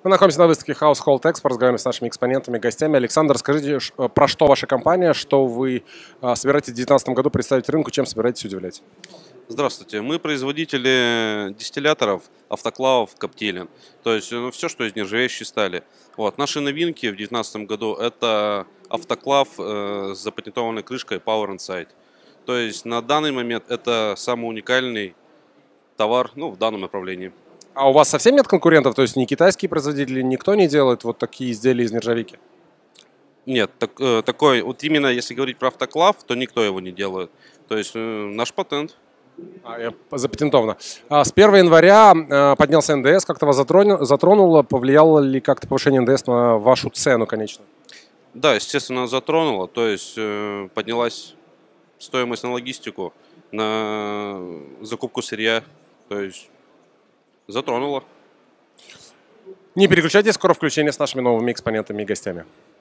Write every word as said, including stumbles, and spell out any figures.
Мы находимся на выставке Household Expo, разговариваем с нашими экспонентами, гостями. Александр, скажите, про что ваша компания, что вы собираетесь в две тысячи девятнадцатом году представить рынку, чем собираетесь удивлять? Здравствуйте, мы производители дистилляторов, автоклавов, коптилен, то есть ну, все, что из нержавеющей стали. Вот. Наши новинки в две тысячи девятнадцатом году это автоклав э, с запатентованной крышкой Power Inside. То есть на данный момент это самый уникальный товар ну, в данном направлении. А у вас совсем нет конкурентов? То есть ни китайские производители, никто не делает вот такие изделия из нержавейки? Нет, так, э, такой, вот именно если говорить про автоклав, то никто его не делает. То есть э, наш патент. А, я, запатентовано. А, с первого января а, поднялся эн дэ эс, как-то вас затронуло, затронуло, повлияло ли как-то повышение эн дэ эс на вашу цену, конечно? Да, естественно, затронуло, то есть э, поднялась стоимость на логистику, на закупку сырья, то есть затронуло. Не переключайтесь, скоро включение с нашими новыми экспонентами и гостями.